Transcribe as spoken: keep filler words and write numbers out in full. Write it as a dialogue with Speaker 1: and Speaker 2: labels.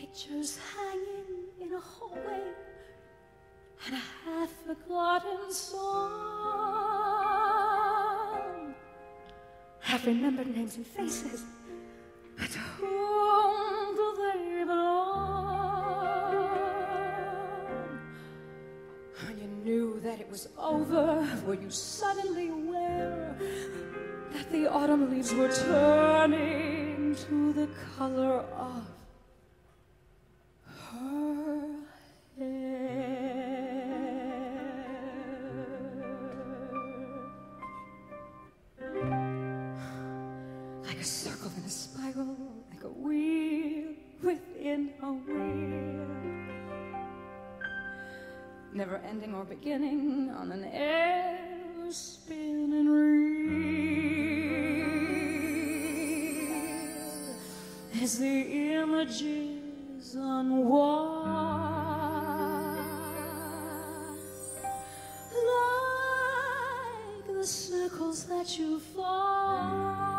Speaker 1: pictures hanging in a hallway, and a half-forgotten song. Half-remembered names and faces, but to whom do they belong? When you knew that it was over, were you suddenly aware that the autumn leaves were turning to the color of her hair? Like a circle in a spiral, like a wheel within a wheel, never ending or beginning on an ever spinning reel, as the images unwind, like the circles that you find